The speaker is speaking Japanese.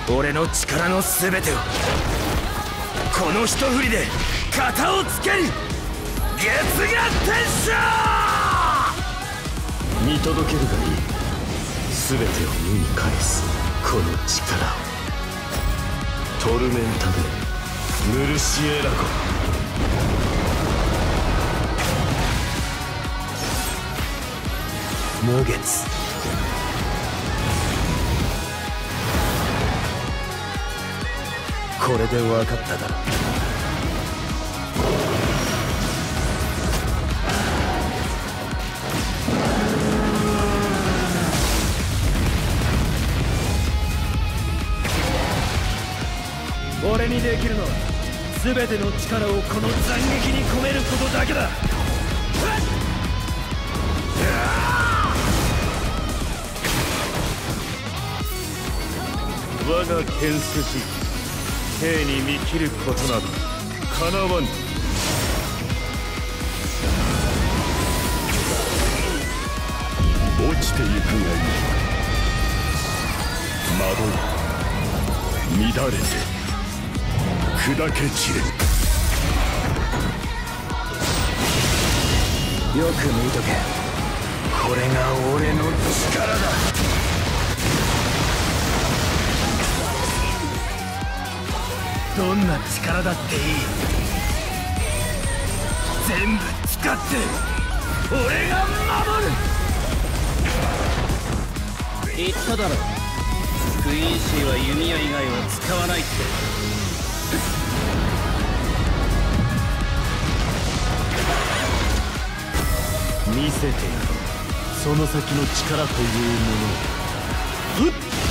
俺の力の全てをこの一振りで型をつける。月牙天将見届けるがいい。全てを無に返すこの力を。トルメンタでヌルシエラゴ。 無月。これで分かっただろ。俺にできるのは全ての力をこの斬撃に込めることだけだ。 我が剣筋生に見切ることなどかなわぬ。落ちてゆくがいい。惑い乱れて砕け散れ。 よく見とけ。これが俺の力だ。どんな力だっていい。全部使って俺が守る。 言っただろ、クイーンシーは弓矢以外は使わないって。 見せてやろう、その先の力というものを。